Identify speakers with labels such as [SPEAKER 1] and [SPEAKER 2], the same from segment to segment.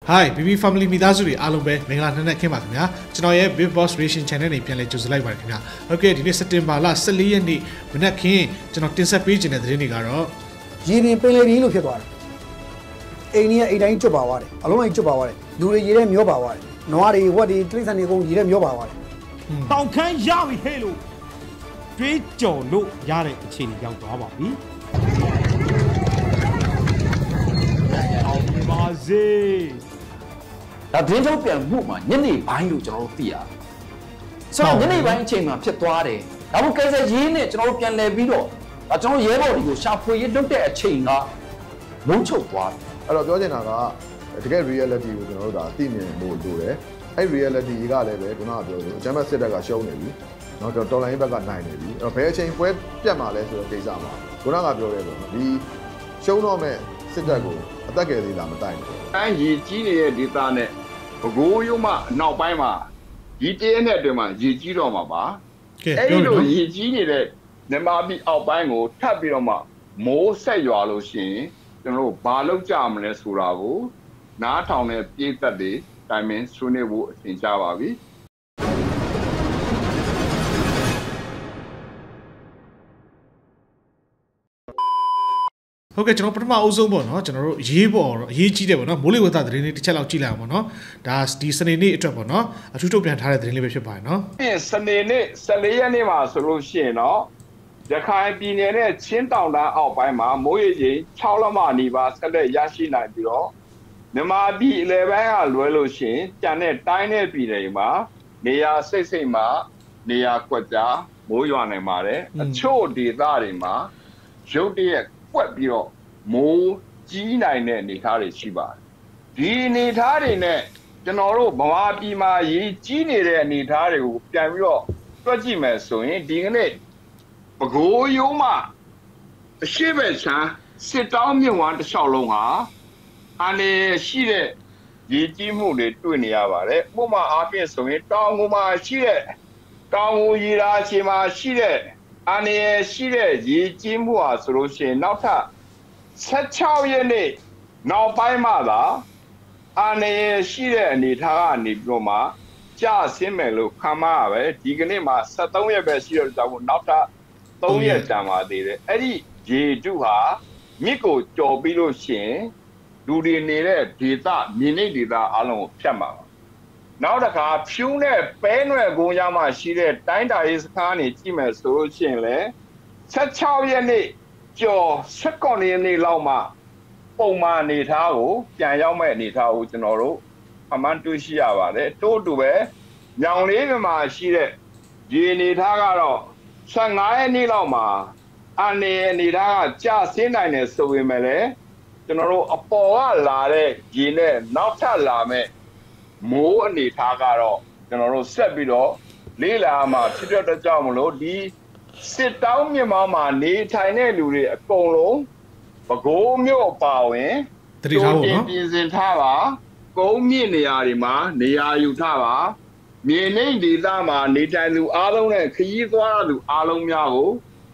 [SPEAKER 1] Hi BB Family မိသားစုတွေအားလုံးပဲမင်္ဂလာနံနက်ခင်းပါခင်ဗျာကျွန်တော်ရဲ့ Big Boss Racing Channel နဲ့ပြန်လည်ကြိုဆိုလိုက်ပါတယ်ခင်ဗျာဟုတ်ကဲ့ဒီနေ့စက်တင်ဘာလ14ရက်နေ့မနက်ခင်းကျွန်တော်တင်ဆက်ပေးခြင်းတဲ့သတင်းတွေကတော့
[SPEAKER 2] ရေရင်ပင်လေရီလို့ဖြစ်သွားတယ်အိမ်ကြီးအိမ်တိုင်းကျွတ်ပါသွားတယ်အလုံးလိုက်ကျွတ်ပါသွားတယ်လူတွေရေထဲမျောပါသွားတယ်နွားတွေဝက်တွေတိရစ္ဆာန်တွေအကုန်ရေထဲမျောပါသွားတယ်
[SPEAKER 3] တောင်ခမ်းရပြီဟဲ့လို့တွေးကြော်လို့ရတဲ့အခြေအနေရောက်သွားပါပြီပါစေ
[SPEAKER 4] ဒါဒင်းချုပ်ပြန်မှုမှာညနေပိုင်းလို့ကျွန်တော်တို့သိရတယ်ဆိုတော့ညနေပိုင်းအချိန်မှာဖြစ်သွားတယ်ဒါမှမဟုတ်ကဲဆယ်ရေးနဲ့ကျွန်တော်တို့ပြန်လည်ပြီးတော့ဒါကျွန်တော်ရဲဘော်တွေကိုရှာဖွေရေးလုပ်တဲ့အချိန်ကမုန်းချုပ်သွားတယ်
[SPEAKER 5] အဲ့တော့ပြောချင်တာကတကယ် reality ကိုကျွန်တော်တို့ဒါသိမြင်ဖို့လိုတယ်အဲ့ reality ကလည်းပဲခုနကပြောလို့ဂျမ်မတ်စစ်တပ်ကရှုံးနေပြီနော်တော်လိုင်းဘက်ကနိုင်နေပြီအဲ့တော့ဘယ်အချိန်ပွဲပြတ်မှာလဲဆိုတဲ့ကိစ္စမှာခုနကပြောရဲပေါ့နော်ဒီရှုံးတော့မဲ့စစ်တပ်ကိုအသက်ကယ်သေးတာမတိုင်ဘူး
[SPEAKER 6] ။အဲ့ရေကြီးနေတဲ့ဒေသနဲ့ပဲခူးရုံးမှနောက်ပိုင်းမှာဒီတရက်နဲ့အတွင်းမှာရေကြီးတော့မှာပါ။အဲ့ဒီလိုရေကြီးနေတဲ့မြန်မာပြည်အောက်ပိုင်းကိုထပ်ပြီးတော့မှမိုးဆက်ရွာလို့ရှိရင်ကျွန်တော်တို့ဘာလုပ်ကြမလဲဆိုတာကိုနားထောင်တဲ့ပြည်သက်တွေတိုင်ပင်ဆွေးနွေးဖို့အချိန်ကြပါပြီ။
[SPEAKER 1] ဟုတ်ကဲ့ကျွန်တော်ပထမအဦးဆုံးပေါ့နော်ကျွန်တော်တို့ရေးပေါ်တော့အရေးကြီးတယ်ပေါ့နော်မိုးလေဝသသတင်းလေးတစ်ချက်လောက်ကြည့်လိုက်အောင်ပေါ့နော်ဒါဒီစနေနေ့အတွက်ပေါ့နော်အထူးထုတ်ပြန်ထားတဲ့သတင်းလေးပဲဖြစ်ပါတယ်နော်
[SPEAKER 6] စနေနေ့14ရက်နေ့မှာဆိုလို့ရှိရင်တော့ရခိုင်ပြည်နယ်နဲ့ချင်းတောင်တန်းအောက်ပိုင်းမှာမိုးရေချိန်6လက်မနီးပါးဆက်လက်ရရှိနိုင်ပြီးတော့မြန်မာပြည်အလယ်ပိုင်းကလွဲလို့ရှိရင်ကျန်တဲ့တိုင်းနယ်ပြည်နယ်မှာနေရာစိတ်မှာနေရာကွက်ကြားမိုးရွာနိုင်ပါတယ်အချို့ဒေသတွေမှာရုတ်တရက်ကွက်ပြီးတော့မိုးကြီးနိုင်တဲ့အနေအထားတွေရှိပါတယ်ဒီအနေအထားတွေနဲ့ကျွန်တော်တို့ဗမာပြည်မှာရေကြီးနေတဲ့အနေအထားတွေကိုပြန်ပြီးတော့တွက်ကြည့်မယ်ဆိုရင်ဒီကနေ့ပဲခူးရုံးမှာအရှိဘက်ချမ်းစစ်တောင်းမြင့်ဝမ်းတစ်လျှောက်လုံးဟာအနေရှိတဲ့ရေကြီးမှုတွေတွေ့နေရပါတယ်ဥပမာအားဖြင့်ဆိုရင်တောင်ကိုမှာရှိတဲ့တောင်ကိုရေရာချေမှာရှိတဲ့အနေရှိတဲ့ရေကြီးမှုဟာဆိုလို့ရှိရင်နောက်ထပ်16ရက်နေ့နောက်ပိုင်းမှသာအနေရှိတဲ့အနေထားကနေပြီးတော့မှကျဆင်းမယ်လို့ခန့်မှန်းရပဲဒီကနေ့မှာ73ရက်ပဲရှိတော့ကြောင့်နောက်ထပ်3ရက်ကြာပါသေးတယ်အဲ့ဒီရေတုဟာမြစ်ကိုကြော်ပြီးလို့ရှိရင်လူတွေနေတဲ့ဒေသမြေနိမ့်ဒေသအလုံးကိုဖြတ်မှာပါနောက်တစ်ခါဖြူးနဲ့ပဲနွယ်ကုန်းရမှရှိတဲ့တိုင်းတာရေးစခန်းနေကြည့်မယ်ဆိုလို့ရှိရင်လေ16ရက်နေ့ကျော်19ရက်နေ့လောက်မှပုံမှန်အနေထားကိုပြန်ရောက်မဲ့အနေထားကိုကျွန်တော်တို့အမှန်တွေ့ရှိရပါတယ်တိုးတူပဲညောင်လေးမှာရှိတဲ့ဒီအနေထားကတော့15ရက်နေ့လောက်မှာအနေထားကကျဆင်းနိုင်တယ်ဆိုပေမဲ့လည်းကျွန်တော်တို့အပေါ်ကလာတဲ့ရေနဲ့နောက်ထပ်လာမဲ့မိုးအနေထားကတော့ကျွန်တော်တို့ဆက်ပြီးတော့လေးလာမှာဖြစ်တဲ့ကြောင့်မလို့ဒီစစ်တောင်းမြင့်မောင်းမှာနေထိုင်တဲ့လူတွေအကုန်လုံးပဲခူးမြို့အပါဝင်
[SPEAKER 1] တတိထားဖို့နော်
[SPEAKER 6] ပြင်ဆင်ထားပါကုန်းမြင့်နေရာတွေမှာနေရာယူထားပါမြေနိမ့်ဒေသမှာနေထိုင်သူအားလုံးနဲ့ခရီးသွားသူအားလုံးများကို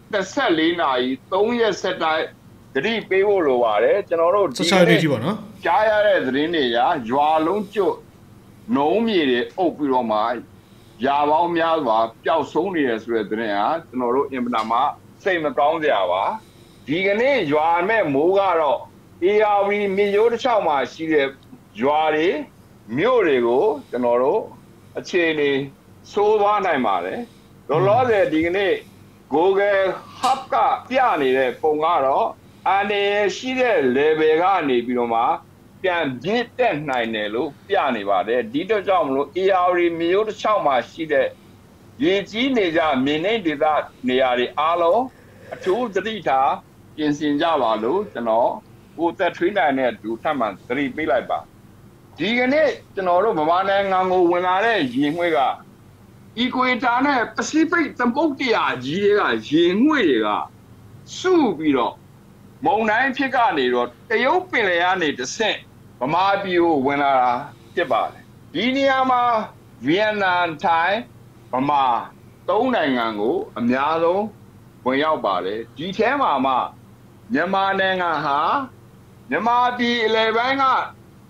[SPEAKER 6] 24နာရီ3ရက်ဆက်တိုက်တတိပေးဖို့လိုပါတယ်ကျွန်တော်တို့
[SPEAKER 1] ဒီနေ့ကြီးပေါ့နော်
[SPEAKER 6] ကြားရတဲ့သတင်းတွေကရွာလုံးကျွတ်နှုံးမြေတွေအုပ်ပြီးတော့မှရာပေါင်းများစွာပျောက်ဆုံးနေရဆိုတဲ့သတင်းဟာကျွန်တော်တို့အင်ပနာမှာစိတ်မကောင်းကြပါဒီကနေ့ရွာမဲ့မိုးကတော့ ARV မြေရိုးတစ်ချောင်းမှာရှိတဲ့ရွာတွေမြို့တွေကိုကျွန်တော်တို့အခြေအနေဆိုးသွားနိုင်ပါတယ်လောလောဆယ်ဒီကနေ့ Google Hub ကပြနေတဲ့ပုံကတော့အနေရှိတဲ့ level ကနေပြီးတော့မှပြန်ပြည့်တက်နိုင်တယ်လို့ပြနေပါတယ်ဒီတော့ကြောင့်မလို့ ARV မျိုးတစ်ချောင်းမှာရှိတဲ့ရေကြီးနေကြမြေနိမ့်ဒေသနေရာတွေအားလုံးအထူးသတိထားပြင်ဆင်ကြပါလို့ကျွန်တော်ကိုသက်ထွေးနိုင်တဲ့ဒူထပ်မှန်သတိပေးလိုက်ပါဒီကနေ့ကျွန်တော်တို့ဗမာနိုင်ငံကိုဝင်လာတဲ့ရေငွေ့က Equator နဲ့ Pacific သမုဒ္ဒရာကြီးတွေကရေငွေ့တွေကစုပြီးတော့မုန်တိုင်းဖြစ်ကနေတော့တရုတ်ပင်လယ်ကနေတဆင့်ဗမာပြည်ကိုဝင်လာတာဖြစ်ပါတယ်ဒီနေရာမှာဗီယက်နမ်ထိုင်းဗမာ3နိုင်ငံကိုအများဆုံးဝင်ရောက်ပါတယ်ဒီထဲမှာမှမြန်မာနိုင်ငံဟာမြန်မာပြည်အလယ်ပိုင်းက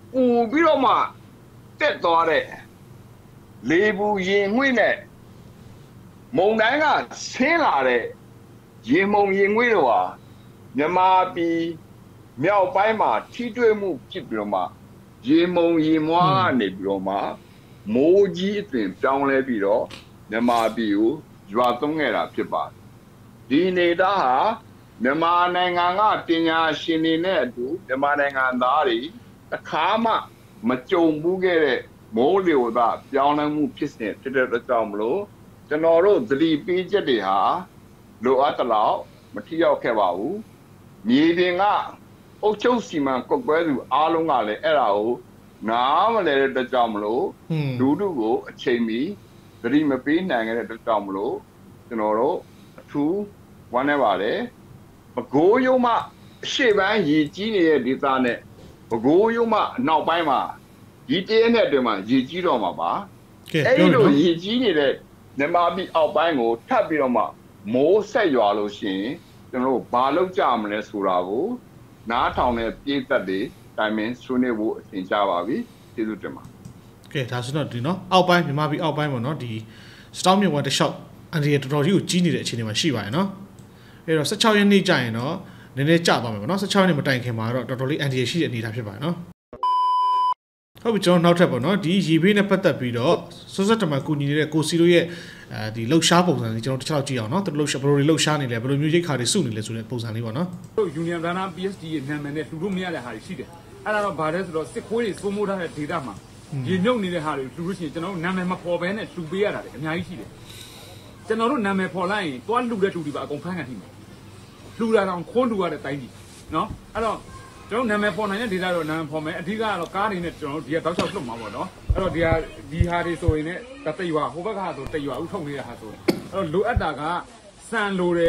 [SPEAKER 6] ပြီးတော့မှတက်သွားတဲ့လေဘူးရင်ငွေ့နဲ့မုံတိုင်းကဆင်းလာတဲ့ရေမုံရင်ငွေ့တော့ဟာမြန်မာပြည်မြောက်ပိုင်းမှာထိတွေ့မှုဖြစ်ပြီးတော့မှရေမုံရေမွားကနေပြီးတော့မှမိုးကြီးအသွင်ပြောင်းလဲပြီးတော့မြန်မာပြည်ကိုရွာသွန်းခဲ့တာဖြစ်ပါတယ်ဒီနေသားဟာမြန်မာနိုင်ငံကပညာရှင်တွေနဲ့အတူမြန်မာနိုင်ငံသားတွေတစ်ခါမှမကြုံဘူးခဲ့တဲ့မိုးလေဝသပြောင်းလဲမှုဖြစ်စဉ်ဖြစ်တဲ့အတွက်ကြောင့်မလို့ကျွန်တော်တို့သတိပေးချက်တွေဟာလိုအပ်တဲ့လောက်မထိရောက်ခဲ့ပါဘူးမြေပြင်ကအုတ်ချုပ်စီမံကွက်ကွဲသူအားလုံးကလည်းအဲ့ဒါကိုနားမလဲတဲ့အတွက်ကြောင့်မလို့လူထုကိုအချိန်မီသတိမပေးနိုင်တဲ့အတွက်ကြောင့်မလို့ကျွန်တော်တို့အထူးဝမ်းနည်းပါတယ်ပဲခူးရုံးမှအရှေ့ပိုင်းရည်ကြီးနေတဲ့ဒေသနဲ့ပဲခူးရုံးမှအနောက်ပိုင်းမှာဒီတရက်နဲ့အတွင်းမှာရည်ကြီးတော့မှာပါအဲ့ဒီလိုရည်ကြီးနေတဲ့မြန်မာပြည်အောက်ပိုင်းကိုထပ်ပြီးတော့မှမိုးဆက်ရွာလို့ရှိရင်ကျွန်တော်တို့ဘာလုပ်ကြမလဲဆိုတာကိုနားထောင်တဲ့ပြည်သက်တွေတိုင်ပင်ဆွေးနွေးဖို့အချိန်ကြာပါပြီကျေးဇူးတင်ပါ
[SPEAKER 1] ကဲဒါဆိုတော့ဒီနော်အောက်ပိုင်းမြန်မာပြည်အောက်ပိုင်းပေါ့နော်ဒီစတောင်းမြဝတစ်လျှောက်အန်ဒီရတော်တော်ကြီးကိုကြီးနေတဲ့အခြေအနေမှာရှိပါတယ်နော်အဲ့တော့16ရက်နေ့ကြာရင်တော့နည်းနည်းကြာသွားမယ်ပေါ့နော်16ရက်နေ့မတိုင်ခင်မှာတော့တော်တော်လေးအန်ဒီရရှိတဲ့အနေအထားဖြစ်ပါတယ်နော်ဟုတ်ပြီကျွန်တော်နောက်ထပ်ပေါ့နော်ဒီရေဘေးနဲ့ပတ်သက်ပြီးတော့စွတ်စွတ်တမန်ကူညီနေတဲ့ကိုစီတို့ရဲ့ဒီလှုပ်ရှားပုံစံလေးကျွန်တော်တစ်ချက်လောက်ကြည့်အောင်နော်သူတို့လှုပ်ရှားဘယ်လိုလှုပ်ရှားနေလဲဘယ်လိုမျိုးရိတ်ခါတွေစုနေလဲဆိုတဲ့ပုံစံလေးပေါ့နော်
[SPEAKER 7] တို့ Union Dana PSD ရဲ့နာမည်နဲ့လူတို့မရတဲ့ဟာတွေရှိတယ်အဲ့ဒါတော့ဗာလဲဆိုတော့စစ်ခွေးတွေစိုးမိုးထားတဲ့ဒေတာမှာရေမြုပ်နေတဲ့ဟာတွေလူလို့ရှိရင်ကျွန်တော်တို့နာမည်မပေါ်ဘဲနဲ့လူပေးရတာလေအများကြီးရှိတယ်ကျွန်တော်တို့နာမည်ပေါ်လိုက်ရင်တွားလူတဲ့လူတွေပါအကုန်ဖမ်းခံထိမှာလူလာတော့ခိုးလူရတဲ့တိုင်းကြီးနော်အဲ့တော့ကျွန်တော်နာမည်ပေါ်နိုင်တဲ့ဒေတာတော့နာမည်ပေါ်မယ်အဓိကတော့ကားတွေနဲ့ကျွန်တော်တို့ဒီကတောက်လျှောက်လွတ်မှာပေါ့နော်အဲ့တော့ဒီဟာတွေဆိုရင်လည်းတရွာဟိုဘက်ကဟာဆိုတရွာဥထုတ်နေတာဟာဆိုအဲ့တော့လိုအပ်တာကစံလိုတယ်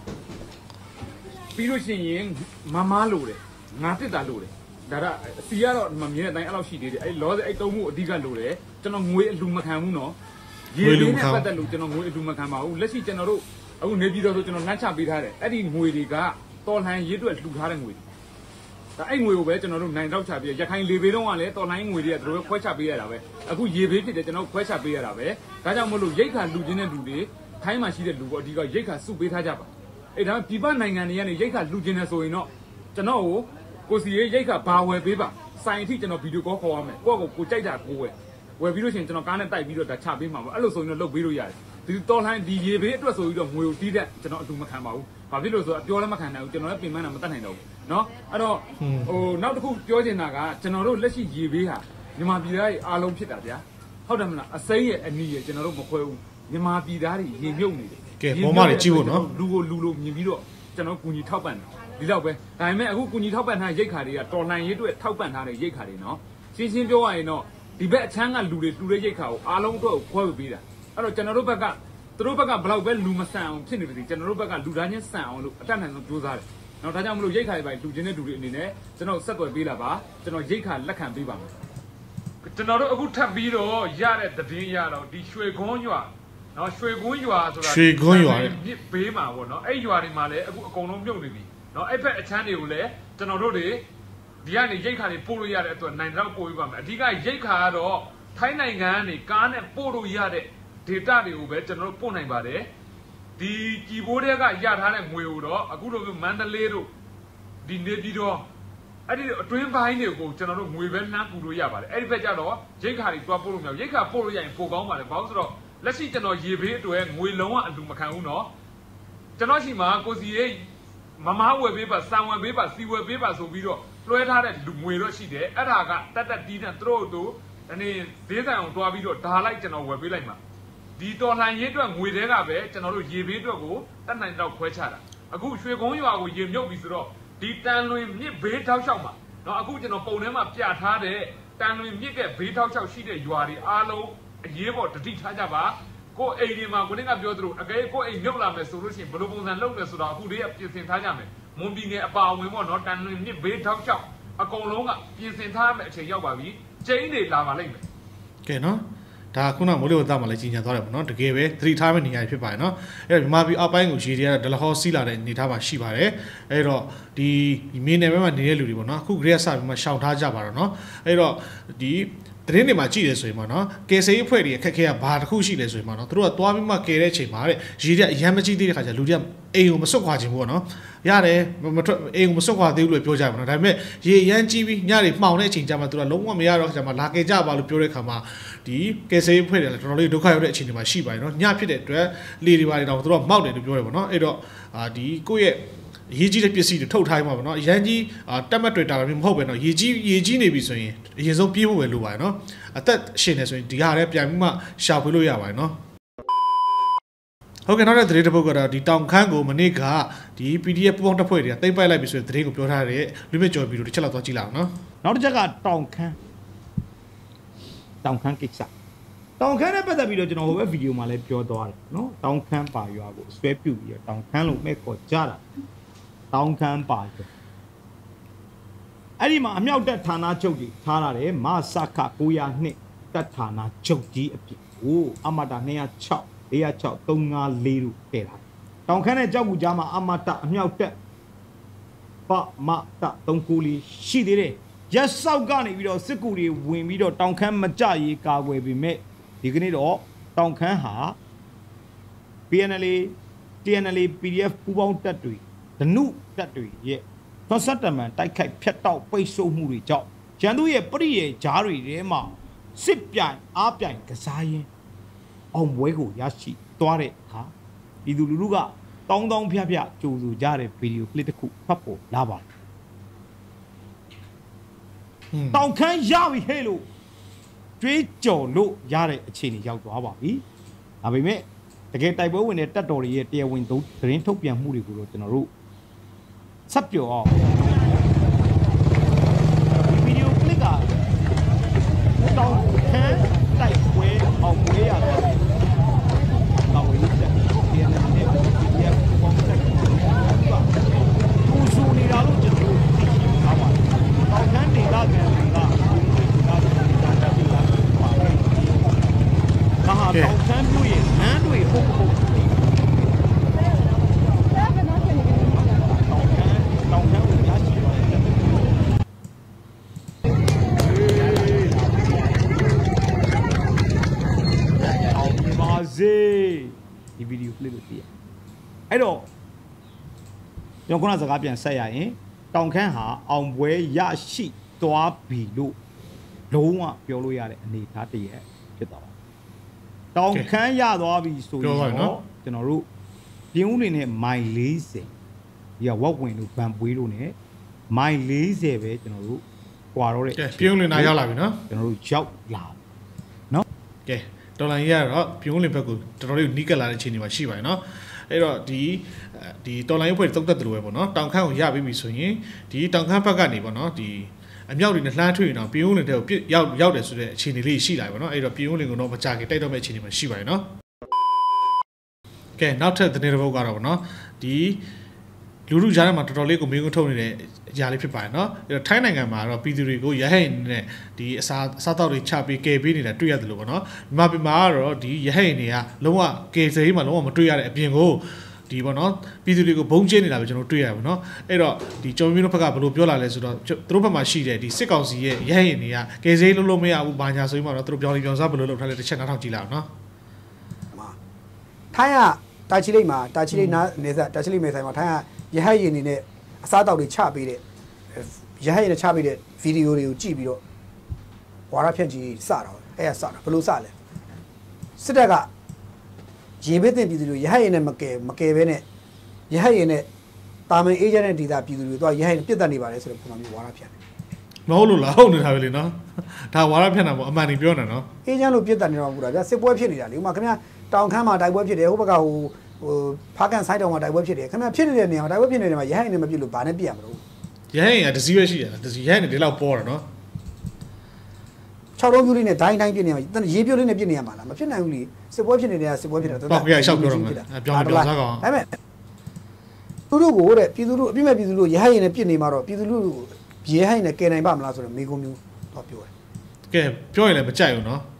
[SPEAKER 7] ပြီးလို့ရှိရင်မမားလိုတယ်ငါတစ်တာလိုတယ်ဒါကအစီကတော့မမြင်တဲ့အတိုင်းအဲ့လောက်ရှိသေးတယ်အဲ့လောဆယ်အဲ့သုံးမှုအဓိကလိုတယ်ကျွန်တော်ငွေအလူမခံဘူးနော်ရေလေးနဲ့ပတ်သက်လို့ကျွန်တော်ငွေအလူမခံပါဘူးလက်ရှိကျွန်တော်တို့အခုနေပြည်တော်ဆိုကျွန်တော်လမ်းချပေးထားတယ်အဲ့ဒီငွေတွေကတော်လှန်ရေးအတွက်လှူထားတဲ့ငွေဒါအဲ့ငွေကိုပဲကျွန်တော်တို့နိုင်တော့ချပေးရခိုင်လေဘေးတုန်းကလည်းတော်လှန်ရေးငွေတွေကတို့ခွဲချပေးရတာပဲအခုရေဘေးဖြစ်တယ်ကျွန်တော်ခွဲချပေးရတာပဲဒါကြောင့်မလို့ရိတ်ခါလှူခြင်းတဲ့လူတွေထိုင်းမှာရှိတဲ့လူပေါ့အဓိကရိတ်ခါစုပေးထားကြပါအဲ့ဒါပြည်ပနိုင်ငံတွေကနေရိတ်ခါလှူခြင်းနေဆိုရင်တော့ကျွန်တော်ကိုစီရိတ်ခါဘာဝယ်ပေးပါစိုင်အထိကျွန်တော်ဗီဒီယိုကောခေါ်ရမယ်ကိုကြိုက်တာကိုဝယ်ပြီးလို့ရှိရင်ကျွန်တော်ကားနဲ့တိုက်ပြီးတော့ဒါချပေးမှာပေါ့အဲ့လိုဆိုရင်တော့လုပ်ပေးလို့ရတယ်ဒီတော်လှန်ဒီရေဘေးအတွက်ဆိုပြီးတော့ငွေကိုတီးတဲ့ကျွန်တော်အတူမခံပါဘူးဘာဖြစ်လို့ဆိုတော့အပြောလည်းမခံနိုင်ဘူးကျွန်တော်လည်းပြင်ပန်းတာမတတ်နိုင်တော့ဘူးเนาะအဲ့တော့နောက်တစ်ခုပြောချင်တာကကျွန်တော်တို့လက်ရှိရေဘေးဟာမြန်မာပြည်သားတွေအားလုံးဖြစ်တာဗျာဟုတ်တယ်မလားအစိမ်းရဲ့အနီးရဲ့ကျွန်တော်တို့မခွဲဘူးမြန်မာပြည်သားတွေရေမြုပ်နေတယ်
[SPEAKER 1] ကဲဘောမတွေကြည့်ဖို့เนาะ
[SPEAKER 7] လူကိုလူလိုမြင်ပြီးတော့ကျွန်တော်ကူညီထောက်ပံ့တယ်ဒီလောက်ပဲဒါပေမဲ့အခုကူညီထောက်ပံ့ထားရိတ်ခါတွေကတော်လှန်ရေးအတွက်ထောက်ပံ့ထားတဲ့ရိတ်ခါတွေเนาะရှင်းရှင်းပြောရရင်တော့ဒီဘက်အချမ်းကလူတွေလူတွေရိတ်ခါကိုအားလုံးအတွက်ခွဲပေးတာအဲ့တော့ကျွန်တော်တို့ဘက်ကသူတို့ဘက်ကဘလောက်ပဲလူမဆန်အောင်ဖြစ်နေပါစေကျွန်တော်တို့ဘက်ကလူသားချင်းဆန်အောင်လို့အတတ်နိုင်ဆုံးကြိုးစားတယ်။နော်ဒါကြောင့်မလို့ရိတ်ခါတွေပဲလူချင်းတဲ့လူတွေအနေနဲ့ကျွန်တော်ဆက်သွယ်ပေးလာပါကျွန်တော်ရိတ်ခါလက်ခံပေးပါမယ်။ကျွန်တော်တို့အခုထပ်ပြီးတော့ရတဲ့သတင်းရတော့ဒီရွှေခွန်းရွာနော်ရွှေခွန်းရွာဆိုတာ
[SPEAKER 1] ရွှေခွန်းရွာ
[SPEAKER 7] မြစ်ဘေးမှာပေါ့နော်အဲ့ရွာတွေမှာလည်းအခုအကုန်လုံးမြုပ်နေပြီ။နော်အဲ့ဖက်အချမ်းတွေကိုလည်းကျွန်တော်တို့တွေဒီကနေရိတ်ခါတွေပို့လို့ရတဲ့အတွက်နိုင်တော့ပို့ပေးပါမယ်။အဓိကရိတ်ခါကတော့ထိုင်းနိုင်ငံကနေကားနဲ့ပို့လို့ရတဲ့ဒေတာတွေကိုပဲကျွန်တော်တို့ပို့နိုင်ပါတယ်ဒီကြည်ဘိုးတွေကရထားတဲ့ငွေကိုတော့အခုလိုမျိုးမန္တလေးတို့ဒီနေပြည်တော်အဲ့ဒီအတွင်းပိုင်းတွေကိုကျွန်တော်တို့ငွေပဲနှမ်းပူလို့ရပါတယ်အဲ့ဒီဘက်ကျတော့ရိတ်ခါတွေတွားပို့လို့မရရိတ်ခါပို့လို့ရရင်ပိုကောင်းပါတယ်ဘာလို့ဆိုတော့လက်ရှိကျွန်တော်ရေဘေးအတွက်ငွေလုံးဝအလူမခံဘူးเนาะကျွန်တော်ရှိမှာကိုစီရဲ့မမဝယ်ပေးပါစံဝယ်ပေးပါစီဝယ်ပေးပါဆိုပြီးတော့လွှဲထားတဲ့လူငွေတော့ရှိတယ်အဲ့ဒါကတက်တီးတဲ့သူတို့ဒီဈေးဆိုင်အောင်တွားပြီးတော့ဓာလိုက်ကျွန်တော်ဝယ်ပေးလိုက်မှာဒီတော်လှန်ရေးအတွက်ငွေတွေကပဲကျွန်တော်တို့ရေဘေးအတွက်ကိုတက်နိုင်တော့ခွဲချတာအခုရွှေကုန်းရွာကိုရေမြုပ်ပြီဆိုတော့ဒီတန်လွင်မြစ်ဘေးထောက်လျှောက်မှာเนาะအခုကျွန်တော်ပုံထဲမှာပြထားတဲ့တန်လွင်မြစ်ကဘေးထောက်လျှောက်ရှိတဲ့ရွာတွေအားလုံးအရေးပေါ်တတိထားကြပါကိုအိမ်ဒီမှာကိုနေ့ကပြောသလိုအကယ်ကိုအိမ်မြုပ်လာမယ်ဆိုလို့ရှိရင်ဘယ်လိုပုံစံလုပ်လဲဆိုတော့အခုတည်းကပြင်ဆင်ထားကြမယ်မွန်ပြည်နယ်အပါအဝင်ပေါ့เนาะတန်လွင်မြစ်ဘေးထောက်လျှောက်အကုန်လုံးကပြင်ဆင်ထားမယ်အချိန်ရောက်ပါပြီကျင်းတွေလာပါလိမ့်မယ်
[SPEAKER 1] ကဲနော်ဒါခုနမိုးလေဝသမှာလည်းကြီးညာသွားတယ်ပေါ့နော်တကယ်ပဲသတိထားမယ့်နေရာဖြစ်ပါတယ်နော်အဲ့တော့မြန်မာပြည်အောက်ပိုင်းကိုရေတွေကဒလဟောစီးလာတဲ့အနေထားမှာရှိပါတယ်အဲ့တော့ဒီမင်းနယ်ဘက်မှာနေတဲ့လူတွေပေါ့နော်အခုဂရက်ဆာပြီးမှရှောင်ထားကြပါတော့နော်အဲ့တော့ဒီသတင်းတွေမှာကြည့်တယ်ဆိုရင်ပေါ့နော်ကယ်ဆယ်ရေးအဖွဲ့တွေအခက်အခဲကဘာတစ်ခုရှိလဲဆိုရင်ပေါ့နော်သူတို့ကသွားပြီးမှကယ်တဲ့အချိန်မှာတဲ့ရေတွေအရန်မကြီးသေးတဲ့ခါကျလူတွေကအိမ်ကိုမစွတ်ခွာခြင်းဘူးပေါ့နော်ရတယ်မထွက်အိမ်ကိုမစွတ်ခွာသေးဘူးလို့ပြောကြပါတော့ဒါပေမဲ့ရေအရန်ကြီးပြီးညတွေမှောင်တဲ့အချိန်ကျမှသူကလုံးဝမရတော့ခါကျမှလာကယ်ကြပါလို့ပြောတဲ့ခါမှာဒီကယ်ဆယ်ရေးအဖွဲ့တွေလည်းတော်တော်လေးဒုက္ခရောက်တဲ့အချိန်တွေမှာရှိပါတယ်နော်ညဖြစ်တဲ့အတွက်လေတွေပါတွေတော့သူတို့ကမောက်တယ်လို့ပြောတယ်ပေါ့နော်အဲ့တော့ဒီကိုယ့်ရဲ့ရေကြီးတဲ့ပစ္စည်းတွေထုတ်ထားမှာပေါ့နော်အရန်ကြီးတက်မတ်တွေတာလည်းမဟုတ်ပဲနော်ရေကြီးနေပြီဆိုရင်အရင်ဆုံးပြေးဖို့ပဲလိုပါတယ်နော်အသက်ရှင်နေဆိုရင်ဒီဟာလည်းပြန်ပြီးမှရှာဖွေလို့ရပါတယ်နော်ဟုတ်ကဲ့နောက်တဲ့သတင်းတစ်ပုဒ်ကတော့ဒီတောင်ခမ်းကိုမနေ့ကဒီ PDF ပူပေါင်းတပ်ဖွဲ့တွေကတိမ့်ပိုက်လိုက်ပြီဆိုတဲ့သတင်းကိုပြောထားတဲ့လူမြင့်ကျော်ဗီဒီယိုတစ်ချက်လောက်သွားကြည့်လိုက်အောင်နော်
[SPEAKER 3] နောက်တစ်ချက်ကတောင်ခမ်းကိစ္စတောင်ခမ်းနဲ့ပတ်သက်ပြီးတော့ကျွန်တော်ဟိုဘက်ဗီဒီယိုမှာလည်းပြောသွားတယ်နော်တောင်ခမ်းပါရွာကိုဆွဲပြုတ်ပြီးတော့တောင်ခမ်းလို့မဲ့ခေါ်ကြတာတောင်ခမ်းပါရွာအဲ့ဒီမှာအမြောက်တပ်ဌာနချုပ်ကြီးထားလာတယ်မဆခ902တပ်ဌာနချုပ်ကြီးအဖြစ်ဟိုအမတာ206 406 354တို့တည်တာတောင်ခမ်းနဲ့ကြောက်ကူကြားမှာအမတာအမြောက်တပ်ပမတာ394ရှိသေးတယ်ရက်ဆောက်ကနေပြီးတော့စစ်ကူတွေဝင်ပြီးတော့တောင်ခမ်းမကြရေးကာကွယ်ပြီးမဲ့ဒီကနေ့တော့တောင်ခမ်းဟာ TNLA PDF ပူးပေါင်းတပ်တွေဓနုတပ်တွေရဲ့သွတ်တမန်တိုက်ခိုက်ဖျက်တောက်ပိတ်ဆို့မှုတွေကြောင့်ရန်သူရဲ့ပရိယေဂျားတွေထဲမှာစစ်ပြိုင်အားပြိုင်ကစားရင်းအောင်ပွဲကိုရရှိသွားတဲ့အခါဒီလူလူကတောင်းဖျက်ကြိုးဆိုကြတဲ့ဗီဒီယိုကလစ်တစ်ခုဖတ်ပေါ်လာပါတယ်တောင်ခမ်းရပြီဟဲ့လို့တွေးကြော်လို့ရတဲ့အခြေအနေရောက်သွားပါပြီဒါပေမဲ့တကယ်တိုက်ပွဲဝင်တဲ့တပ်တော်တွေရဲ့တရားဝင်သတင်းထုတ်ပြန်မှုတွေကိုတော့ကျွန်တော်တို့ဆက်ပြောအောင်ဒီဗီဒီယိုကလစ်ကတောင်ခမ်းတိုက်ပွဲအောင်ပွဲရတယ်တောင်ဝင်တဲ့တရားနဲ့တရားပုံစံကိုစူနေတာလို့ကျွန်တော်သိရှိထားပါတယ်တောင်ခမ်းဒေသခံတွေကဟာတောင်ခမ်းမြို့ရဲ့နန်းတွေဟုတ်တောင်ခမ်းကိုရရှိသွားတဲ့အောင်ပါစေဒီဗီဒီယိုကလစ်လို့ပြရအဲ့တော့ကျွန်တော်ခုနစကားပြန်ဆက်ရရင်တောင်ခမ်းဟာအောင်ပွဲရရှိသွားပြီလို့လုံးဝပြောလို့ရတဲ့အနေအထားတည်းရဲ့ဖြစ်သွားပါတောင်ခမ်းရသွားပြီဆိုရင်တော့ကျွန်တော်တို့ပြင်းဦးတွေနဲ့မိုင်40ဒီကဝက်ဝင်လို့ဗန်ပွေးလို့နဲ့မိုင်40ပဲကျွန်တော်တို့ကွာတော့တဲ့
[SPEAKER 1] ပြင်းဦးလင်နာရောက်လာပြီနော်
[SPEAKER 3] ကျွန်တော်တို့ရောက်လာနော်
[SPEAKER 1] ကဲတော်လိုင်းရတော့ပြင်းဦးလင်ဘက်ကိုတော်တော်လေးနီးကပ်လာတဲ့အခြေအနေမှာရှိပါတယ်နော်အဲ့တော့ဒီတော်လိုင်းအဖွဲ့တုံးသက်တယ်လို့ပဲပေါ့နော်တောင်ခမ်းကိုရပြီးပြီဆိုရင်ဒီတောင်ခမ်းဘက်ကနေပေါ့နော်ဒီအမြောက်တွေနဲ့လှမ်းထွေးနေတော့ပြင်းဦးလင်တဲ့ကိုရောက်တယ်ဆိုတဲ့အခြေအနေလေးရှိလာပြီပေါ့နော်အဲ့တော့ပြင်းဦးလင်ကတော့မကြခင်တိုက်တော့မဲ့အခြေအနေမှာရှိပါတယ်နော်ကဲနောက်ထပ်သတင်းတစ်ပုဒ်ကတော့ပေါ့နော်ဒီလူလူကြားထဲမှာတော်တော်လေးကိုမင်းကုန်းထုတ်နေတဲ့အရာလေးဖြစ်ပါတယ်နော်အဲ့တော့ထိုင်းနိုင်ငံမှာတော့ပြည်သူတွေကိုရဟိန်နဲ့ဒီအစားတောက်တွေချပေးကယ်ပေးနေတာတွေ့ရတယ်လို့ပေါ့နော်မြန်မာပြည်မှာကတော့ဒီရဟိန်တွေကလုံးဝကယ်ဆယ်ရေးမှာလုံးဝမတွေ့ရတဲ့အပြင်ကိုဒီပေါ့နော်ပြည်သူတွေကိုဘုံကျင်းနေတာပဲကျွန်တော်တွေ့ရပါတော့အဲ့တော့ဒီကျော်မျိုးတို့ဘက်ကဘယ်လိုပြောလာလဲဆိုတော့သူတို့ဘက်မှာရှိတဲ့ဒီစစ်ကောင်စီရဲ့ရဟိန်တွေကကယ်ဆယ်ရေးလုံးမရဘူးဘာညာဆိုပြီးမှတော့သူတို့ပြောင်းစားဘယ်လိုလုပ်ထားလဲတစ်ချက်နားထောင်ကြည့်လိုက်အောင်နော်
[SPEAKER 2] ထိုင်းကတာချီလိတ်မှာတာချီလိတ်နားနေဆက်တာချီလိတ်မဲဆိုင်မှာထိုင်းကရဟတ်ရင်နေနဲ့အစားတောက်တွေချပေးတဲ့ရဟတ်ရင်နဲ့ချပေးတဲ့ဗီဒီယိုတွေကိုကြည့်ပြီးတော့ဝါရဖြန့်ကြီးစတာအဲ့ဒါစတာဘယ်လိုစလဲစစ်တပ်ကရေဘေးတင်ပြည်သူတွေရဟတ်ရင်နဲ့မကယ်ပဲနဲ့ရဟတ်ရင်နဲ့တာမန်အေဂျင့်နဲ့ဒေတာပြည်သူတွေတော့ရဟတ်ရင်ပြစ်တက်နေပါတယ်ဆိုတော့ပုံမှန်မျိုးဝါရဖြန့်တယ်
[SPEAKER 1] မဟုတ်လို့လားဟုတ်နေတာပဲလေနော်ဒါဝါရဖြန့်တာပေါ့အမှန်ကြီးပြောနေတာနော်
[SPEAKER 2] အေဂျင့်လို့ပြစ်တက်နေတော့ဘူးလားဗျစစ်ပွဲဖြစ်နေတာလေဥမာခင်ဗျာတောင်ခမ်းမှာတိုက်ပွဲဖြစ်တယ်ဟိုဘက်ကဟိုဖားကန်ဆိုင်တောင်မှာတိုက်ပွဲဖြစ်တယ်ခင်ဗျာဖြစ်နေတဲ့နေရာမှာတိုက်ပွဲဖြစ်နေတဲ့နေရာမှာရဟတ်ရင်နဲ့မပြစ်လို့ဘာနဲ့ပြစ်ရမလို့
[SPEAKER 1] ရဟတ်ရင်ကတစည်းပဲရှိတယ်တစည်းရဟတ်ရင်ဒီလောက်ပေါ်တယ်နော်
[SPEAKER 2] 6လုံးပြူလေးနဲ့ဒိုင်းပြစ်နေရမှာရေပြူလေးနဲ့ပြစ်နေရမှာလားမဖြစ်နိုင်ဘူးလေစစ်ပွဲဖြစ်နေတဲ့စစ်ပွဲဖြစ်တာ
[SPEAKER 1] တော်တော်ရှောက်ပြောတော့မယ်ပြောင်းစားကောင်
[SPEAKER 2] ဒါပေမဲ့သူတို့ကိုတဲ့ပြည်သူတို့အပြစ်မဲ့ပြည်သူတို့ရဟတ်ရင်နဲ့ပြစ်နေမှာတော့ပြည်သူတို့ရဟတ်ရင်နဲ့ကယ်နိုင်ပါမလားဆိုတော့မိကုံမျိုးတော့ပြောတယ်
[SPEAKER 1] ကဲပြောရင်လည်းမကြိုက်ဘူးနော်ဒ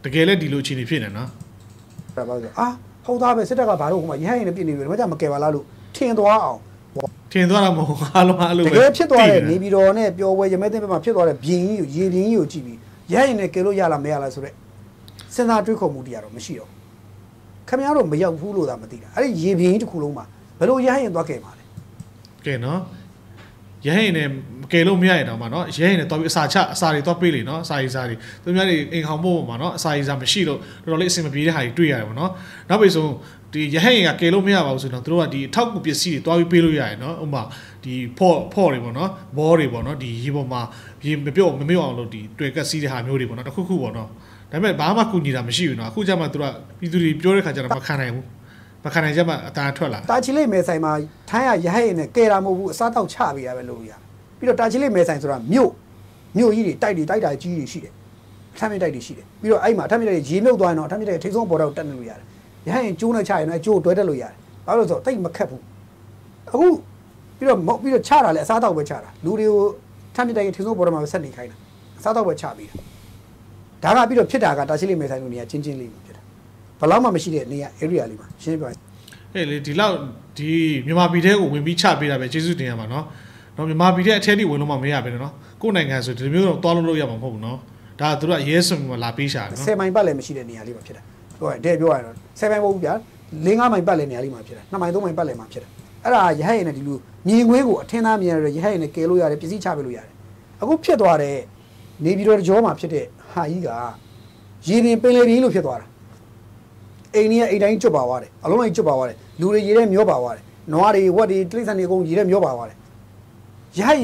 [SPEAKER 1] တကယ်လည်းဒီလိုအခြေအနေဖြစ်နေနော်
[SPEAKER 2] ဒါပါဆိုဟုတ်သားပဲစစ်တပ်ကဘာလို့ဟိုမှာရဟရင်နဲ့ပြည်နေပြီမကြမကယ်ပါလားလို့ထင်သွားအောင်
[SPEAKER 1] ထင်သွားတာမဟုတ်အားလုံးအဲ့လိုပဲ
[SPEAKER 2] တကယ်ဖြစ်သွားတယ်နေပြီးတော့နဲ့ပျော်ပွဲရမဲသိမ်းဘက်မှာဖြစ်သွားတဲ့ဘင်းကြီးကိုရေပြင်းကြီးကိုကြည့်ပြီးရဟရင်နဲ့ကယ်လို့ရလားမရလားဆိုတော့စဉ်းစားတွေးခေါ်မှုတရားတော့မရှိတော့ခင်ဗျားတို့မရောက်ဘူးလို့သာမသိတာအဲ့ဒီရေပြင်းကြီးတစ်ခုလုံးမှာဘယ်လိုရဟရင်သွားကယ်ပါလဲ
[SPEAKER 1] ကဲနော်ရဟရင်နဲ့ကယ်လို့မရရင်တော့မှနော်ရဟရင်နဲ့သွားပြီးအစာတွေသွားပေးလေနော်အစာရီစားတွေသူများတွေအိမ်ခေါင်ဖို့မှာနော်အစာရီစားမရှိလို့တော်တော်လေးအဆင်မပြေတဲ့ဟာတွေတွေ့ရတယ်ပေါ့နော်နောက်ပြီးဆိုဒီရဟရင်ကကယ်လို့မရပါဘူးဆိုတော့သူတို့ကဒီအထောက်အကူပစ္စည်းတွေသွားပြီးပေးလို့ရတယ်နော်ဥပမာဒီဖော့တွေပေါ့နော်ဘောတွေပေါ့နော်ဒီရေပေါ်မှာရေမပြုတ်မမြုပ်အောင်လို့ဒီတွေ့ကက်စီးတဲ့ဟာမျိုးတွေပေါ့နော်တစ်ခုခုပေါ့နော်ဒါပေမဲ့ဘာမှကူညီတာမရှိဘူးနော်အခုကျမှသူတို့ကပြည်သူတွေပြောတဲ့ခါကျတော့မခံနိုင်ဘူးမခံနိုင်ကြမှာအတန်ထွက်လာ
[SPEAKER 2] တာချီလိမဲဆိုင်မှာထိုင်းရရဟရင်နဲ့ကယ်တာမဟုတ်ဘူးအစားတောက်ချပေးရပဲလို့ရပြီးတော့တာချီလိမဲဆိုင်ဆိုတာမြို့ကြီးတွေတိုက်တာကြီးတွေရှိတယ်အထမ်းမြင့်တိုက်တွေရှိတယ်ပြီးတော့အဲ့မှာအထမ်းမြင့်တိုက်ရေမြုပ်သွားရင်တော့အထမ်းမြင့်တိုက်ထိတ်ဆုံးပေါ်တော့တက်နေလို့ရတယ်ရဟရင်ကျိုးနဲ့ချရင်လည်းကျိုးတွဲတက်လို့ရတယ်ဘာလို့လဲဆိုတော့တိတ်မခက်ဘူးအခုပြီးတော့ချတာလည်းအစားတောက်ပဲချတာလူတွေကိုထမ်းမြင့်တိုက်ထိတ်ဆုံးပေါ်တော့မှဆက်နေခိုင်းတာအစားတောက်ပဲချပေးတာဒါကပြီးတော့ဖြစ်တာကတာချီလိမဲဆိုင်လိုနေရာချင်းချင်းလေးဖြစ်တာဘယ်လောက်မှမရှိတဲ့နေရာ area လေးမှာရှင်းပြ
[SPEAKER 1] ဟဲ့လေဒီလောက်ဒီမြန်မာပြည်ထဲကိုဝင်ပြီးချပေးတာပဲကျေးဇူးတင်ရမှာနော်မြန်မာပြည်ထဲအထက်ထိဝင်လို့မှမရပဲနော်ကိုယ်နိုင်ငံဆိုဒီလိုမျိုးတော့တွားလို့ရမှာမဟုတ်ဘူးနော်ဒါသူတို့ကရဲစွန်မှာလာပေးရှာတယ်နော်
[SPEAKER 2] 10မိုင်ပတ်လည်းမရှိတဲ့နေရာလေးမှာဖြစ်တာပြောရတဲ့ပြောရတော့10မိုင်မဟုတ်ဘူးဗျာ4-5မိုင်ပတ်လည်းနေရာလေးမှာဖြစ်တာ2မိုင်3မိုင်ပတ်လည်းမှာဖြစ်တာအဲ့ဒါရဟရင်နဲ့ဒီလိုမြင်ကွင်းကိုအထင်းသားမြင်ရတဲ့ရဟရင်နဲ့ကယ်လို့ရတယ်ပစ္စည်းချပေးလို့ရတယ်အခုဖြစ်သွားတဲ့နေပြည်တော်ကြောမှာဖြစ်တဲ့ဟာကြီးကရေပြင်ပင်လေပြင်းလို့ဖြစ်သွားတာအိမ်ကြီးကအိမ်တိုင်းကျွတ်ပါသွားတယ်အလုံးလိုက်ကျွတ်ပါသွားတယ်လူတွေရေထဲမျောပါသွားတယ်နွားတွေဝက်တွေတိရစ္ဆာန်တွေအကုန်ရေထဲမျောပါသွားတယ်ရဟ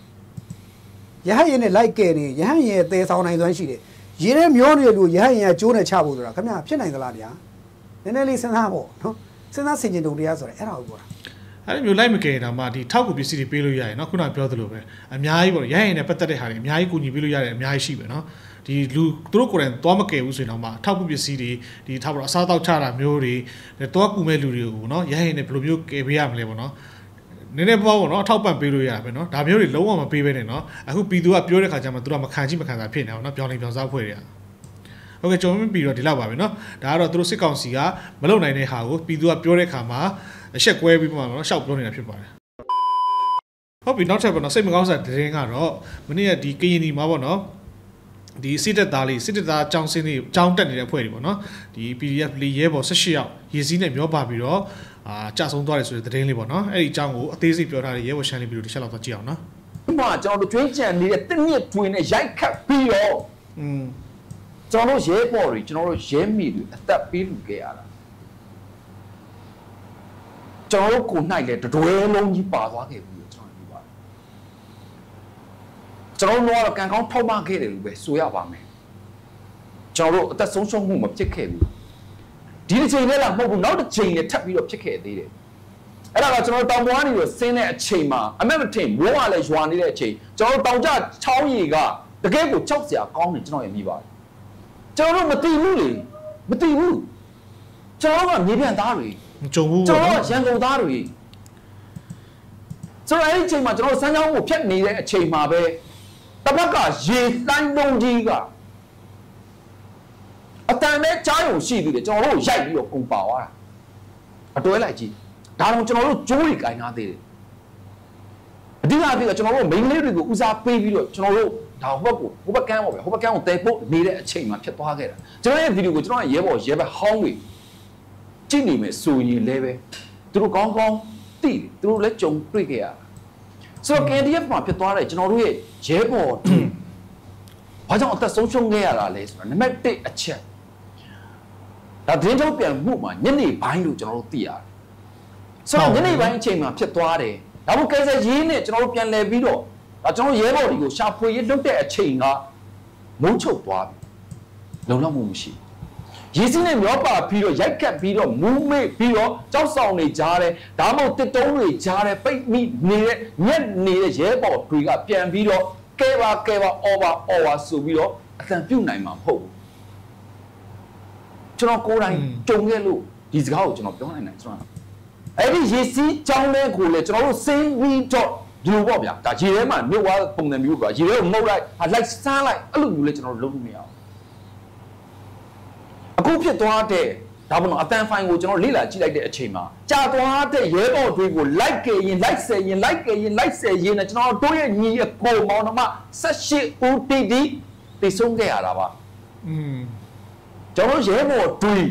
[SPEAKER 2] ရင်နဲ့လိုက်ကဲနေရဟရင်ရဲ့တဲဆောင်နိုင်စွမ်းရှိတယ်ရေထဲမျောနေတဲ့လူရဟရင်ကကျိုးနဲ့ချဖို့ဆိုတာခင်ဗျာဖြစ်နိုင်သလားဗျာနည်းနည်းလေးစဉ်းစားပေါ့နော်စဉ်းစားဆင်ခြင်တုံတရားဆိုတယ်အဲ့ဒါကိုပြောတာ
[SPEAKER 1] အဲ့ဒီမျိုးလိုက်မကယ်တာမှဒီထောက်ကူပစ္စည်းတွေပေးလို့ရတယ်နော်ခုနပြောသလိုပဲအများကြီးပေါ့ရဟရင်နဲ့ပတ်သက်တဲ့ဟာတွေအများကြီးကူညီပေးလို့ရတယ်အများကြီးရှိပဲနော်ဒီလူသူတို့ကိုယ်တိုင်သွားမကယ်ဘူးဆိုရင်တော့မှထောက်ကူပစ္စည်းတွေဒီထားပါတော့အစားတောက်ချတာမျိုးတွေသွားကူမဲ့လူတွေကိုနော်ရဟရင်နဲ့ဘယ်လိုမျိုးကယ်ပေးရမလဲပေါ့နော်နည်းနည်းပေါ့နော်အထောက်ပံ့ပေးလို့ရပဲနော်ဒါမျိုးတွေလုံးဝမပေးဘဲနဲ့နော်အခုပြည်သူကပြောတဲ့ခါကျမှသူတို့ကမခံစားဖြစ်နေအောင်နော်ပြောင်းနေပြောင်းစားဖွဲ့တွေကဟုတ်ကဲ့ကျွန်တော်ပြီးတော့ဒီလောက်ပါပဲနော်ဒါကတော့သူတို့စစ်ကောင်စီကမလုပ်နိုင်တဲ့ဟာကိုပြည်သူကပြောတဲ့ခါမှာအဆက်ကွဲပြီးမှနော်ရှောက်ပြောနေတာဖြစ်ပါတယ်ဟုတ်ပြီနောက်ထပ်ပေါ့နော်စိတ်မကောင်းစရာသတင်းကတော့မနေ့ကဒီကရင်ဒီမှာပေါ့နော်ဒီစစ်တပ်သားကြောင်းစင်းတွေကြောင်းတက်နေတဲ့အဖွဲ့တွေပေါ့နော်ဒီ PDF လေးရဲဘော်18ယောက်ရေစည်းနဲ့မျောပါပြီးတော့ကြာဆုံးသွားတယ်ဆိုတဲ့သတင်းလေးပေါ့နော်အဲ့ဒီအကြောင်းကိုအသေးစိတ်ပြောထားတဲ့ရဲဘော်ရှမ်းလေးဗီဒီယိုတစ်ချက်လောက်တော့ကြည့်အောင်နော်
[SPEAKER 4] ဒီမှာကျွန်တော်တို့ကျွေးကြံနေတဲ့တစ်နှစ်တွင်နဲ့ရိုက်ခတ်ပြီးတော့ကျွန်တော်တို့ရဲဘော်တွေကျွန်တော်တို့ရဲမိတွေအသက်ပေးလူခဲ့ရတာကျွန်တော်တို့ကိုနိုင်လေတတွဲလုံးကြီးပါသွားခဲ့ဘူးကျွန်တော်ပြောပါတယ်ကျွန်တော်တို့ကတော့ကံကောင်းထောက်ပံ့ခဲ့တယ်လို့ပဲဆိုရပါမယ်ကျွန်တော်တို့အသက်ဆုံးရှုံးမှုမဖြစ်ခဲ့ဘူးဒီတစ်ချိန်နဲ့လားမဟုတ်ဘူးနောက်တစ်ချိန်နဲ့ထပ်ပြီးတော့ဖြစ်ခဲ့သေးတယ်အဲ့ဒါကကျွန်တော်တောင်ပေါ်ကနေတော့ဆင်းတဲ့အချိန်မှာအမက်မထင်မိုးကလည်းရွာနေတဲ့အချိန်ကျွန်တော်တောင်ကျချောင်းရီကတကယ်ကိုကြောက်စရာကောင်းတယ်ကျွန်တော်ရမြည်ပါတယ်ကျွန်တော်တို့မသိဘူးလေမသိဘူးကျွန်တော်ကမြေပြန်သားတွေ
[SPEAKER 1] မကြုံဘူး
[SPEAKER 4] ကျွန်တော်ရန်ကုန်သားတွေဆိုတော့အဲ့ဒီအချိန်မှာကျွန်တော်စမ်းချောင်းကိုဖြတ်နေတဲ့အချိန်မှာပဲတပတ်ကရေလှိုင်းလုံးကြီးကအတန်နဲ့ကြားရုံရှိသေးတယ်ကျွန်တော်တို့ရိုက်ပြီးတော့ကုန်ပါသွားတာအတွဲလိုက်ကြည့်ဒါတော့ကျွန်တော်တို့ကြိုးတွေကင်ထားသေးတယ်အဓိကအဖြစ်ကကျွန်တော်တို့မိန်းကလေးတွေကိုဦးစားပေးပြီးတော့ကျွန်တော်တို့ဒါဟိုဘက်ကန်းပေါ့ဗျာဟိုဘက်ကန်းကိုတဲဖို့နေတဲ့အချိန်မှာဖြစ်သွားခဲ့တာကျွန်တော်ရဲ့ဗီဒီယိုကိုကျွန်တော်ရဲဘော်ရဲဘက်ဟောင်းတွေကြည့်နေမယ်ဆိုရင်လည်းပဲသူတို့ကောင်းကောင်းသိတယ်သူတို့လည်းကြုံတွေ့ခဲ့ရတာဆိုတော့ KDF မှာဖြစ်သွားတဲ့ကျွန်တော်တို့ရဲ့ရဲဘော်တွေဘာကြောင့်အသက်ဆုံးရှုံးခဲ့ရတာလဲဆိုတာနံပါတ်1အချက်ဒါဒင်းထုတ်ပြန်မှုမှာညနေပိုင်းလို့ကျွန်တော်တို့သိရတယ်ဆိုတော့ညနေပိုင်းအချိန်မှာဖြစ်သွားတယ်ဒါမှမဟုတ်ကဲဆယ်ရေးနဲ့ကျွန်တော်တို့ပြန်လည်ပြီးတော့ဒါကျွန်တော်ရဲဘော်တွေကိုရှာဖွေရေးလုပ်တဲ့အချိန်ကမုန်းချုပ်သွားပြီလုံလောက်မှုမရှိရေစင်းနဲ့မျောပါပြီးတော့ရိုက်ကတ်ပြီးတော့မူးမေ့ပြီးတော့ကြောက်ဆောင်နေကြတယ်ဒါမှမဟုတ်တစ်တုံးတွေကြားတယ်ပိတ်မိနေတဲ့ညက်နေတဲ့ရဲဘော်တွေကပြန်ပြီးတော့ကဲပါအော်ပါဆိုပြီးတော့အတန်ပြုတ်နိုင်မှာမဟုတ်ဘူးကျွန်တော်ကိုယ်တိုင်ကြုံခဲ့လို့ဒီစကားကိုကျွန်တော်ပြောနိုင်တယ်ကျွန်တော်အဲ့ဒီရေစီးကြောင်းတဲ့ကိုလေကျွန်တော်တို့စိမ့်ပြီးတော့ဒီလိုပေါ့ဗျာဒါရေထဲမှာမြုပ်သွားပုံစံမျိုးပေါ့ရေထဲကိုငုတ်လိုက်လိုက်စမ်းလိုက်အဲ့လိုမျိုးလေကျွန်တော်တို့လုပ်လို့မရဘူးအခုဖြစ်သွားတဲ့ဒါပေါ့နော်အတန်ဖိုင်ကိုကျွန်တော်လေ့လာကြည့်လိုက်တဲ့အချိန်မှာကြာသွားတဲ့ရဲဘော်တွေကိုလိုက်ကြရင်လိုက်ဆယ်ရင်လိုက်ကြရင်လိုက်ဆယ်ရင်နဲ့ကျွန်တော်တို့ရဲ့ညီအကိုမောင်နှမ18ဦးတိတိတည်ဆုံးခဲ့ရတာပါကျွန်တော်ရဲဘော်တွေ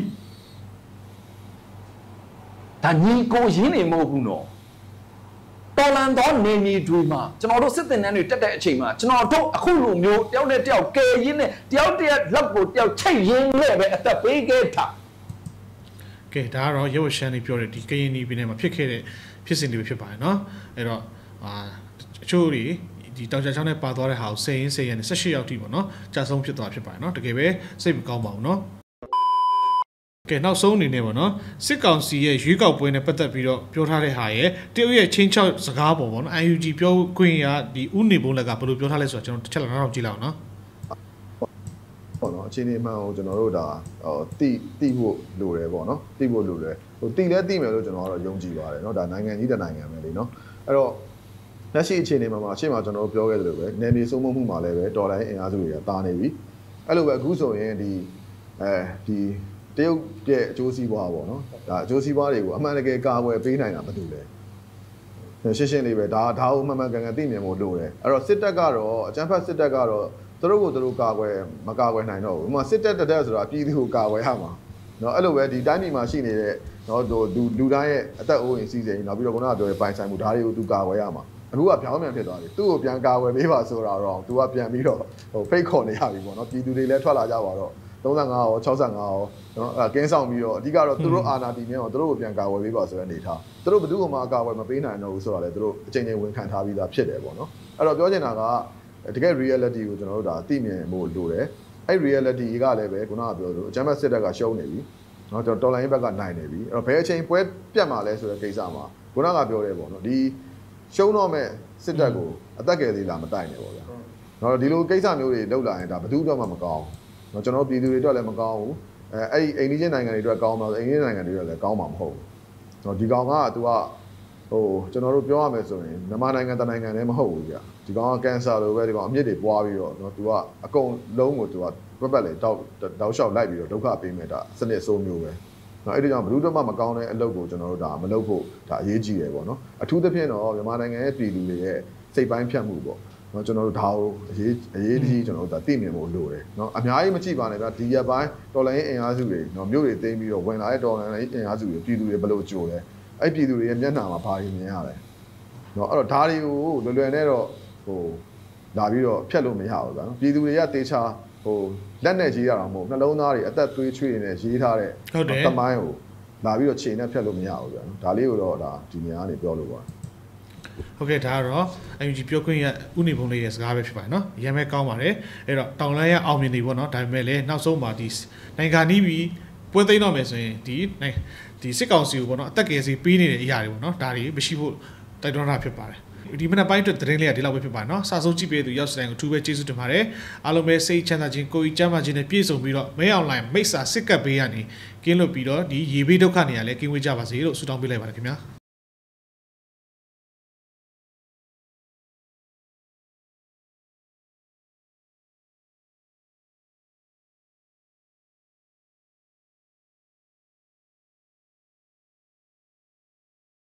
[SPEAKER 4] ဒါညီကိုရင်းနေမဟုတ်ဘူးနော်တော်လန်တော်နေမီတွေမှာကျွန်တော်တို့စစ်တင်တန်းတွေတက်တဲ့အချိန်မှာကျွန်တော်တို့အခုလိုမျိုးတယောက်နဲ့တယောက်ကယ်ရင်းနဲ့တယောက်တည်းလက်ကိုတယောက်ချိတ်ရင်းနဲ့ပဲအသက်ပေးခဲ့တာ
[SPEAKER 1] ကဲဒါကတော့ရုပ်ရှမ်းလေးပြောတဲ့ဒီကရင်နီပြည်နယ်မှာဖြစ်ခဲ့တဲ့ဖြစ်စဉ်တွေဖြစ်ပါတယ်เนาะအဲ့တော့အချို့တွေဒီတောင်ချောင်းနဲ့ပါသွားတဲ့ဟာကိုစိတ်ရင်းနဲ့18ရောက်ထိပေါ့เนาะကြာဆုံးဖြစ်သွားဖြစ်ပါတယ်เนาะတကယ်ပဲစိတ်မကောင်းပါဘူးเนาะကဲနောက်ဆုံးအနေနဲ့ပေါ့နော်စစ်ကောင်စီရဲ့ရွေးကောက်ပွဲနဲ့ပတ်သက်ပြီးတော့ပြောထားတဲ့ဟာရဲ့တရုတ်ရဲ့ချင်းချောက်စကားပေါ်ပေါ့နော် UNG ပြောခွင့်ရဒီဥနေဘုံလက်ကဘယ်လိုပြောထားလဲဆိုတော့ကျွန်တော်တစ်ချက်လောက်နောက်ကြည့်လောက်နော်
[SPEAKER 5] ပေါ့နော်အခြေအနေမှန်ကိုကျွန်တော်တို့ဒါတိဖို့လိုတယ်ပေါ့နော်တိဖို့လိုတယ်ဟိုတိလဲတိမယ်လို့ကျွန်တော်ကတော့ယုံကြည်ပါတယ်เนาะဒါနိုင်ငံကြီးတဲ့နိုင်ငံပဲလေเนาะအဲ့တော့လက်ရှိအခြေအနေမှာအချိန်မှာကျွန်တော်တို့ပြောခဲ့သလိုပဲနယ်မြေစိုးမိုးမှုမှာလည်းပဲဒေါ်လာအင်အားစုတွေကတာနေပြီအဲ့လိုပဲအခုဆိုရင်ဒီတရုတ်ရဲ့အကျိုးစီးပွားပေါ့နော်ဒါအကျိုးစီးပွားတွေကိုအမှန်တကယ်ကာကွယ်ပေးနိုင်တာမတူလဲရှင်းရှင်းလေးပဲဒါကိုမှန်မှန်ကန်ကန်သိမြင်ဖို့လိုတယ်အဲ့တော့စစ်တပ်ကတော့အကြမ်းဖက်စစ်တပ်ကတော့သူတို့ကိုသူတို့ကာကွယ်မကာကွယ်နိုင်တော့ဘူးဥပမာစစ်တပ်တက်ဆိုတာပြည်သူကိုကာကွယ်ရမှာเนาะအဲ့လိုပဲဒီတိုင်းပြည်မှာရှိနေတဲ့เนาะလူတိုင်းရဲ့အသက်အိုးအိမ်စီးစိမ်နောက်ပြီးတော့ခုနကပြောတဲ့ပိုင်ဆိုင်မှုဒါတွေကိုသူကာကွယ်ရမှာအခုကပြောင်းပြန်ဖြစ်သွားပြီသူ့ကိုပြန်ကာကွယ်ပေးပါဆိုတာတော့သူကပြန်ပြီးတော့ဖိတ်ခေါ်နေရပြီပေါ့เนาะပြည်သူတွေလည်းထွက်လာကြပါတော့35ရော65ရောနော်ကင်းဆောင်ပြီးတော့အဓိကတော့သူတို့အာဏာတည်မြဲအောင်သူတို့ကိုပြန်ကာဝယ်ပေးပါဆိုတဲ့အနေထားသူတို့ဘယ်သူမှအကာဝယ်မပေးနိုင်တော့ဘူးဆိုတာလေသူတို့အချိန်ချင်းဝန်ခံထားပြီးသားဖြစ်တယ်ပေါ့နော်အဲ့တော့ပြောချင်တာကတကယ် reality ကိုကျွန်တော်တို့ဒါသိမြင်ဖို့လိုတယ်အဲ့ reality ကလည်းပဲခုနကပြောလို့အကြမ်းဖက်စစ်တပ်ကရှုံးနေပြီနော်တော်လိုင်းဘက်ကနိုင်နေပြီအဲ့တော့ဘယ်အချိန်ပွဲပြတ်မှာလဲဆိုတဲ့ကိစ္စမှာခုနကပြောတယ်ပေါ့နော်ဒီရှုံးတော့မဲ့စစ်တပ်ကိုအသက်ကယ်သေးလားမတိုင်နဲ့ပေါ့ဗျာနော်ဒီလိုကိစ္စမျိုးတွေလောက်လာရင်ဒါဘယ်သူတော့မှမကောင်းနော်ကျွန်တော်ပြည်သူတွေအတွက်လည်းမကောင်းဘူးအဲ့ဒီအိန္ဒိယနိုင်ငံတွေအတွက်ကောင်းမှာအိန္ဒိယနိုင်ငံတွေအတွက်လည်းကောင်းမှာမဟုတ်ဘူးနော်ဒီကောင်ကသူကကျွန်တော်တို့ပြောရမယ်ဆိုရင်မြန်မာနိုင်ငံတနိုင်ငံလည်းမဟုတ်ဘူးကြာဒီကောင်ကကင်ဆာလိုပဲဒီကောင်အမြင့်တွေပွားပြီးတော့နော်သူကအကုန်လုံးကိုသူကပတ်လေတောက်လျှောက်လိုက်ပြီးတော့ဒုက္ခပေးမဲ့ဒါစနစ်ဆိုးမျိုးပဲနော်အဲ့ဒီကြောင့်ဘယ်သူမှမကောင်းတဲ့အလုပ်ကိုကျွန်တော်တို့ဒါမလုပ်ဖို့ဒါအရေးကြီးတယ်ပေါ့နော်အထူးသဖြင့်တော့မြန်မာနိုင်ငံရဲ့ပြည်သူတွေရဲ့စိတ်ပိုင်းဖြတ်မှုပေါ့နော်ကျွန်တော်တို့ဒါကိုအရေးကြီးကျွန်တော်တို့ဒါသိမြင်ဖို့လိုတယ်နော်အများကြီးမကြည့်ပါနဲ့ဗျာဒီရက်ပိုင်းတော်လိုင်းအင်အားစုတွေနော်မြို့တွေသိမ်းပြီးတော့ဝင်လာတဲ့တော်လိုင်းအင်အားစုတွေပြည်သူတွေဘယ်လိုကြိုလဲအဲ့ပြည်သူတွေရဲ့မျက်နှာမှာဘာတွေမြင်ရလဲနော်အဲ့တော့ဒါတွေကိုလွယ်နဲ့တော့လာပြီးတော့ဖျက်လို့မရဘူးဗျာနော်ပြည်သူတွေကတေချာလက်နဲ့ရေးရတာမဟုတ်နှလုံးသားတွေအသက်သွေးချွေးနေရေးထားတဲ့တမိုင်းကိုလာပြီးတော့ခြေနဲ့ဖျက်လို့မရဘူးဗျာနော်ဒါလေးကိုတော့ဒါဒီနေရာကနေပြောလို့ပါ
[SPEAKER 1] ဟုတ်ကဲ့ဒါကတော့ UNG ပြောခွင့်ရဥနေဘုံလေးရဲ့စကားပဲဖြစ်ပါတယ်เนาะရမ်းပဲကောင်းပါတယ်အဲ့တော့တောင်လန်းရအောင်မြင်နေပေါ့เนาะဒါပေမဲ့လည်းနောက်ဆုံးမှာဒီနိုင်ငံနီးပြီးပွဲသိမ်းတော့မယ်ဆိုရင်ဒီစစ်ကောင်စီကိုပေါ့เนาะအသက်ကယ်စီပေးနေတဲ့အရာတွေပေါ့เนาะဒါတွေမရှိဖို့တိုက်တွန်းတာဖြစ်ပါတယ်ဒီမနက်ပိုင်းအတွက်သတင်းလေးကဒီလောက်ပဲဖြစ်ပါတယ်เนาะစာဆုံးကြည့်ပေးသူရောက်စတိုင်းကိုအထူးပဲကျေးဇူးတင်ပါတယ်အားလုံးပဲစိတ်ချမ်းသာခြင်းကိုယ်ကြီးကျန်းမာခြင်းနဲ့ပြည့်စုံပြီးတော့မဲအွန်လိုင်းမိတ်ဆာစစ်ကပ်ပေးရနေကင်းလွတ်ပြီးတော့ဒီရေဘေးဒုက္ခနေရလဲကင်းဝေးကြပါစေလို့ဆုတောင်းပေးလိုက်ပါတယ်ခင်ဗျာ